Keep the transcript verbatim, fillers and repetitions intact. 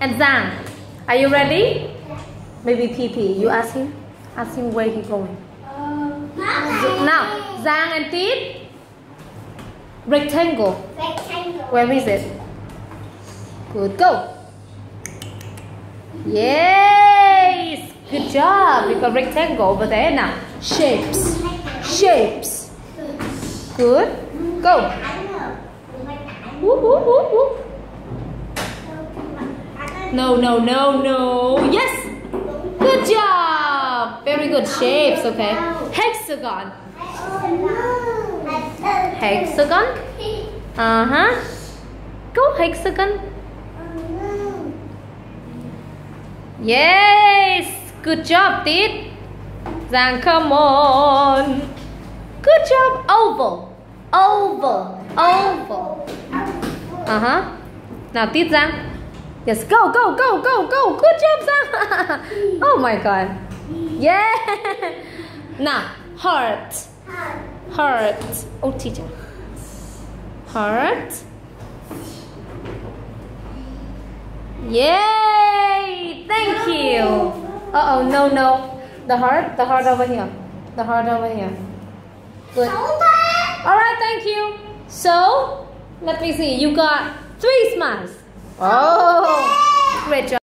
And Zhang, are you ready? Maybe P P. You ask him. Ask him where he going. Now, Zhang and Tít. Rectangle. Rectangle. Where is it? Good. Go. Yes. Good job. You got rectangle over there now. Shapes. Shapes. Good. Go. Whoop, whoop, whoop, whoop. No, no, no, no. Yes. Good job. Very good shapes. Okay. Hexagon. Hexagon. Uh huh. Go hexagon. Yes. Good job, Tít. Zhang, come on. Good job. Oval. Oval. Oval. Uh huh. Now, Tít, Zhang. Yes, go, go, go, go, go. Good job, Zhang. Oh my God. Yeah. Now, heart. Heart. Oh, teacher. Heart. Yay! Thank you. Uh oh, no, no. The heart, the heart over here. The heart over here. Good. Alright, thank you. So, let me see. You got three smiles. Oh, great job.